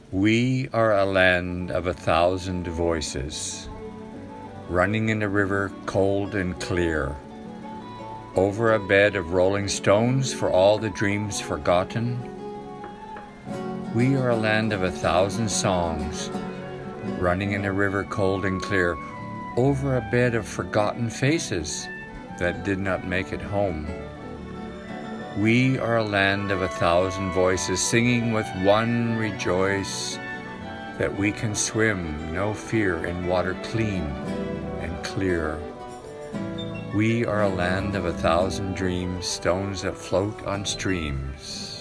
We are a land of 1,000 voices, running in a river cold and clear, over a bed of rolling stones for all the dreams forgotten. We are a land of 1,000 songs, running in a river cold and clear, over a bed of forgotten faces that did not make it home. We are a land of 1,000 voices, singing with one rejoice, that we can swim, no fear, in water clean and clear. We are a land of 1,000 dreams, stones that float on streams.